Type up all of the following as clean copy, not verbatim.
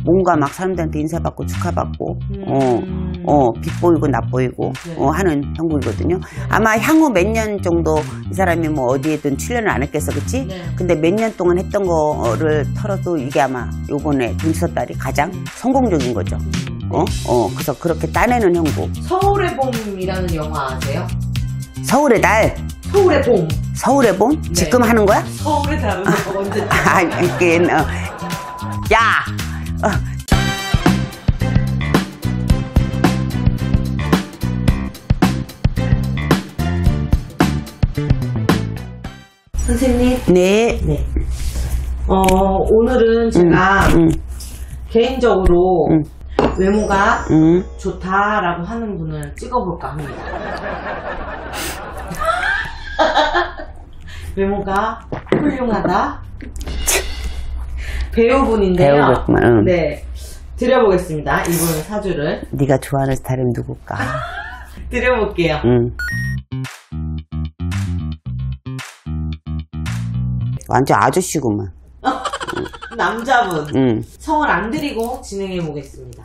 뭔가 막 사람들한테 인사받고 축하받고 빛보이고 낯보이고 하는 형국이거든요. 아마 향후 몇 년 정도 이 사람이 뭐 어디에든 출연을 안 했겠어, 그치? 근데 몇 년 동안 했던 거를 털어도 이게 아마 요번에 동지서달이 가장 성공적인 거죠. 그래서 그렇게 따내는 형국. 서울의 봄이라는 영화 아세요? 서울의 달. 서울의 봄. 서울의 봄? 네. 지금 하는 거야? 서울의 달은 언제? 야! 선생님. 네. 네. 오늘은 제가 개인적으로 외모가 좋다라고 하는 분을 찍어볼까 합니다. 외모가 훌륭하다. 배우분인데요. 배우겠구만. 네. 드려보겠습니다. 이분 사주를. 네가 좋아하는 스타일은 누굴까? 드려볼게요. 완전 아저씨구만. 남자분. 성을 안 드리고 진행해 보겠습니다.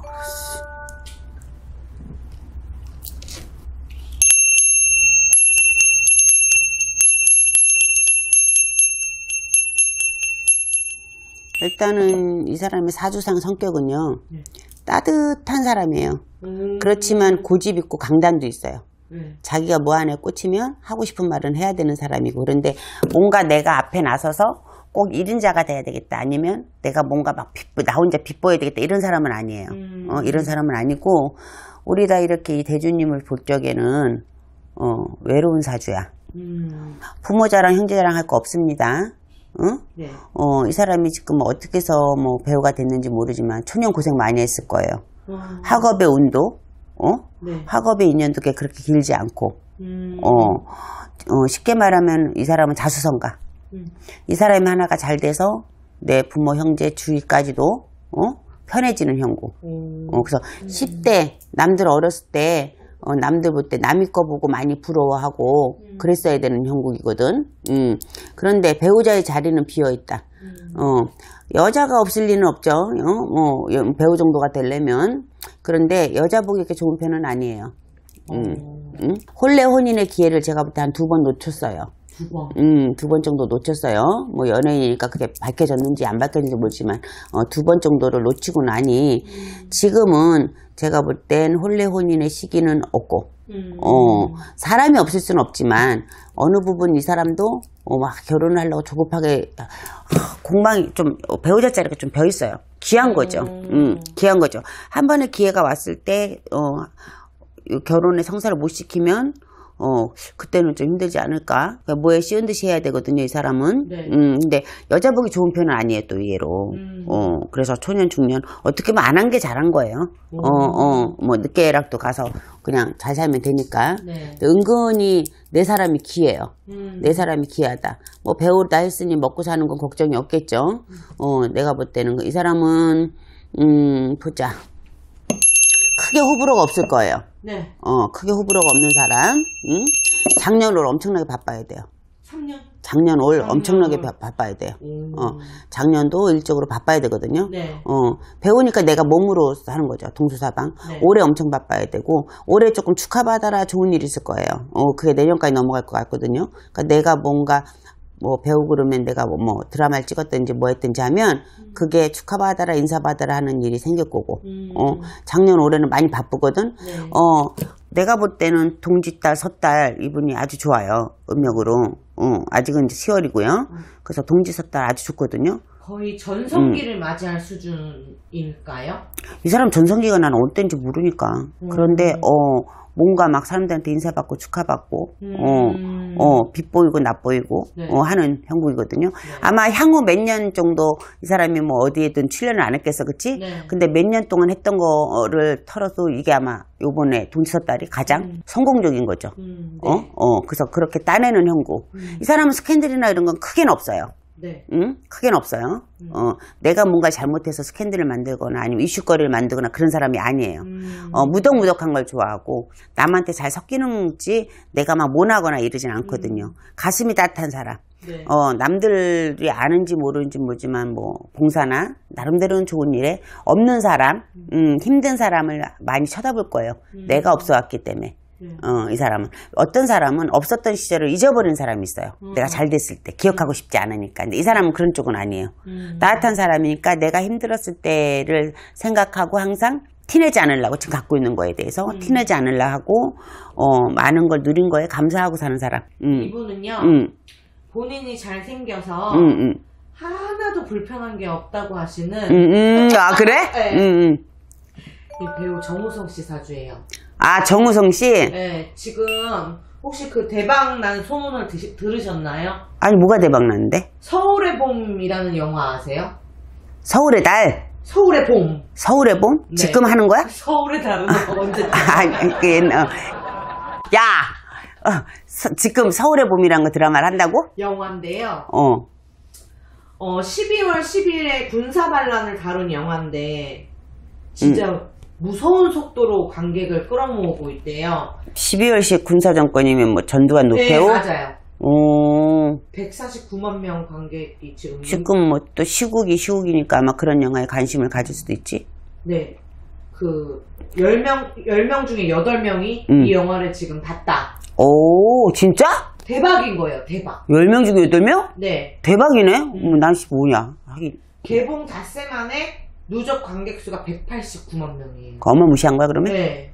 일단은 이 사람의 사주상 성격은요, 따뜻한 사람이에요. 그렇지만 고집 있고 강단도 있어요. 자기가 뭐 안에 꽂히면 하고 싶은 말은 해야 되는 사람이고, 그런데 뭔가 내가 앞에 나서서 꼭 1인자가 돼야 되겠다, 아니면 내가 뭔가 막 나 혼자 빛보여야 되겠다, 이런 사람은 아니에요. 이런 사람은 아니고, 우리 다 이렇게 이 대주님을 볼 적에는 외로운 사주야. 부모 자랑 형제 자랑 할 거 없습니다. 네. 이 사람이 지금 어떻게 해서 뭐 배우가 됐는지 모르지만 초년 고생 많이 했을 거예요. 학업의 운도, 네. 학업의 인연도 그렇게 길지 않고, 쉽게 말하면 이 사람은 자수성가. 이 사람이 하나가 잘 돼서 내 부모, 형제, 주위까지도, 편해지는 형국. 그래서 10대, 남들 어렸을 때, 남들 볼 때 남이 거 보고 많이 부러워하고 그랬어야 되는 형국이거든. 그런데 배우자의 자리는 비어있다. 여자가 없을 리는 없죠. 배우 정도가 되려면. 그런데 여자 보기 이렇게 좋은 편은 아니에요. 혼례 혼인의 기회를 제가 볼 때 한 2번 놓쳤어요. 2번? 2번 정도 놓쳤어요. 뭐 연예인이니까 그게 밝혀졌는지 안 밝혀졌는지 모르지만 2번 정도를 놓치고 나니 지금은 제가 볼 땐 혼례 혼인의 시기는 없고 사람이 없을 수는 없지만 어느 부분 이 사람도 막 결혼을 하려고 조급하게 공방이 좀 배우자 자리가 좀 벼 있어요. 귀한 거죠. 귀한 거죠. 한 번의 기회가 왔을 때 결혼에 성사를 못 시키면 그때는 좀 힘들지 않을까? 그러니까 뭐에 씌운 듯이 해야 되거든요, 이 사람은. 네. 근데 여자 보기 좋은 편은 아니에요, 또 의외로. 그래서 초년, 중년, 어떻게 보면 안 한 게 잘한 거예요. 뭐 늦게라도 가서 그냥 잘 살면 되니까. 네. 은근히 내 사람이 귀해요. 내 사람이 귀하다. 뭐 배우다 했으니 먹고 사는 건 걱정이 없겠죠. 내가 볼 때는 이 사람은, 보자. 크게 호불호가 없을 거예요. 네. 크게 호불호가 없는 사람. 작년 올 엄청나게 바빠야 돼요. 3년? 작년 올 엄청나게 바빠야 돼요. 작년도 일적으로 바빠야 되거든요. 네. 배우니까 내가 몸으로 하는 거죠. 동수사방. 네. 올해 엄청 바빠야 되고, 올해 조금 축하받아라 좋은 일 있을 거예요. 그게 내년까지 넘어갈 것 같거든요. 그러니까 내가 뭔가 뭐 배우고 그러면 내가 뭐 드라마를 찍었든지 뭐 했든지 하면 그게 축하받아라 인사받아라 하는 일이 생길 거고 작년 올해는 많이 바쁘거든. 네. 내가 볼 때는 동짓달 섣달 이분이 아주 좋아요. 음력으로. 아직은 이제 10월이고요. 그래서 동짓섣달 아주 좋거든요. 거의 전성기를 맞이할 수준일까요? 이 사람 전성기가 나는 어땠는지 모르니까. 그런데 뭔가 막 사람들한테 인사받고 축하받고 빛보이고 낯보이고 네. 하는 형국이거든요. 아마 향후 몇 년 정도 이 사람이 뭐 어디에든 출연을 안 했겠어, 그치? 네. 근데 몇 년 동안 했던 거를 털어도 이게 아마 요번에 동지서달이 가장 성공적인 거죠. 네. 그래서 그렇게 따내는 형국. 이 사람은 스캔들이나 이런 건 크게는 없어요. 네. 크게는 없어요. 내가 뭔가 잘못해서 스캔들을 만들거나 아니면 이슈거리를 만들거나 그런 사람이 아니에요. 무덕무덕한 걸 좋아하고 남한테 잘 섞이는지 내가 막 모나거나 이러진 않거든요. 가슴이 따뜻한 사람. 네. 남들이 아는지 모르는지 모르지만 뭐 봉사나 나름대로는 좋은 일에 없는 사람, 힘든 사람을 많이 쳐다볼 거예요. 내가 없어 왔기 때문에. 이 사람은 어떤 사람은 없었던 시절을 잊어버린 사람이 있어요. 내가 잘 됐을 때 기억하고 싶지 않으니까. 근데 이 사람은 그런 쪽은 아니에요. 따뜻한 사람이니까 내가 힘들었을 때를 생각하고 항상 티내지 않으려고 지금 갖고 있는 거에 대해서 티내지 않으려고 하고 많은 걸 누린 거에 감사하고 사는 사람. 이분은요 본인이 잘생겨서 하나도 불편한 게 없다고 하시는 아 그래? 네. 이 배우 정우성 씨 사주예요. 아 정우성 씨? 네, 지금 혹시 그 대박 난 소문을 들으셨나요? 아니 뭐가 대박 났는데? 서울의 봄이라는 영화 아세요? 서울의 달? 서울의 봄. 서울의 봄? 네. 지금 하는 거야? 서울의 달은 언제? 야, 지금 서울의 봄이라는 거 드라마를 한다고? 영화인데요. 12월 10일에 군사 반란을 다룬 영화인데 진짜 무서운 속도로 관객을 끌어모으고 있대요. 12월식 군사정권이면 뭐 전두환 노태우? 네, 맞아요. 오. 149만 명 관객이 지금. 지금 뭐 또 시국이니까 아마 그런 영화에 관심을 가질 수도 있지. 네. 그 10명 중에 8명이 이 영화를 지금 봤다. 오, 진짜? 대박인 거예요, 대박. 10명 중에 8명? 네. 대박이네? 난 뭐냐. 하긴. 개봉 닷새 만에 누적 관객 수가 189만 명이에요. 어마무시한 거야, 그러면? 네.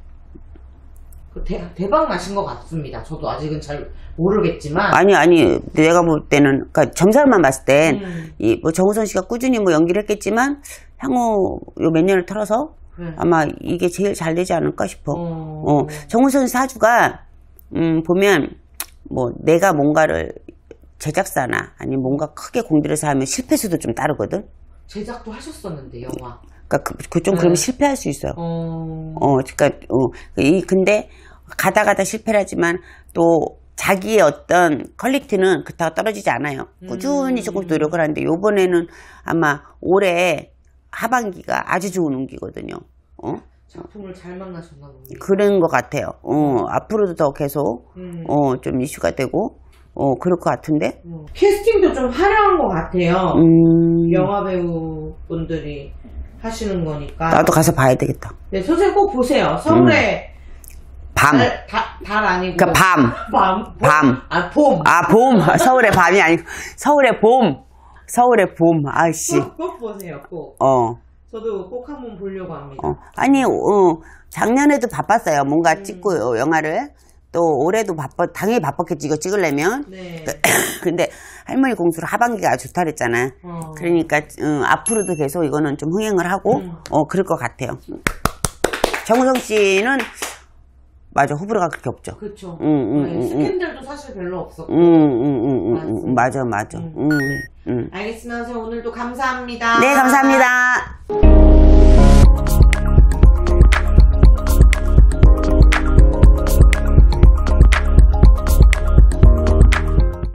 대박 나신 것 같습니다. 저도 아직은 잘 모르겠지만. 아니, 내가 볼 때는, 그니까 점사만 봤을 땐, 뭐 정우성 씨가 꾸준히 뭐 연기를 했겠지만, 향후 요 몇 년을 털어서 아마 이게 제일 잘 되지 않을까 싶어. 정우성 사주가, 보면, 뭐 내가 뭔가를 제작사나 아니면 뭔가 크게 공들여서 하면 실패 수도 좀 따르거든? 제작도 하셨었는데, 영화. 그러니까 좀 그러면 실패할 수 있어요. 그러니까 근데 가다 실패를 하지만 또 자기의 어떤 퀄리티는 그렇다고 떨어지지 않아요. 꾸준히 조금 노력을 하는데 요번에는 아마 올해 하반기가 아주 좋은 운기거든요. 작품을 잘 만나셨나 봅니다. 그런 것 같아요. 앞으로도 더 계속 좀 이슈가 되고 그럴 것 같은데. 캐스팅도 좀 화려한 것 같아요. 영화 배우분들이 하시는 거니까. 나도 가서 봐야 되겠다. 네, 선생님 꼭 보세요. 서울의 밤. 달 아니고. 그러니까 밤. 아, 봄. 아, 봄. 서울의 밤이 아니고 서울의 봄. 서울의 봄. 아이씨. 꼭 보세요, 꼭. 저도 꼭 한번 보려고 합니다. 아니, 작년에도 바빴어요. 뭔가 찍고 영화를. 또 올해도 당연히 바빴겠지, 이거 찍으려면. 네. 근데 할머니 공수를 하반기가 좋다 그랬잖아. 그러니까 앞으로도 계속 이거는 좀 흥행을 하고 그럴 것 같아요. 정우성 씨는 맞아, 호불호가 그렇게 없죠. 그렇죠. 스캔들도 사실 별로 없었고. 맞아. 알겠습니다. 선생님 오늘도 감사합니다. 네, 감사합니다.